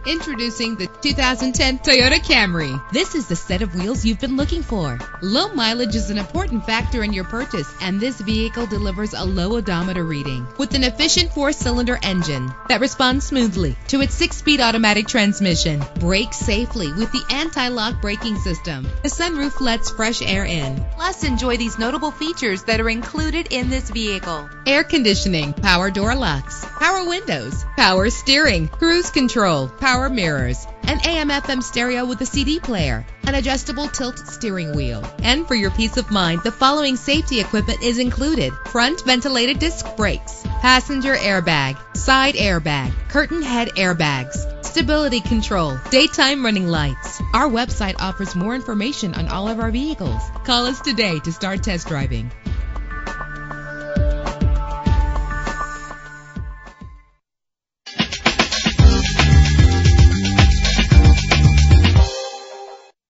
Introducing the 2010 Toyota Camry. This is the set of wheels you've been looking for. Low mileage is an important factor in your purchase, and this vehicle delivers a low odometer reading. With an efficient 4-cylinder engine that responds smoothly to its 6-speed automatic transmission. Brake safely with the anti-lock braking system. The sunroof lets fresh air in. Plus, enjoy these notable features that are included in this vehicle: air conditioning, power door locks, power windows, power steering, cruise control, power mirrors, an AM/FM stereo with a CD player, an adjustable tilt steering wheel. And for your peace of mind, the following safety equipment is included: front ventilated disc brakes, passenger airbag, side airbag, curtain head airbags, stability control, daytime running lights. Our website offers more information on all of our vehicles. Call us today to start test driving.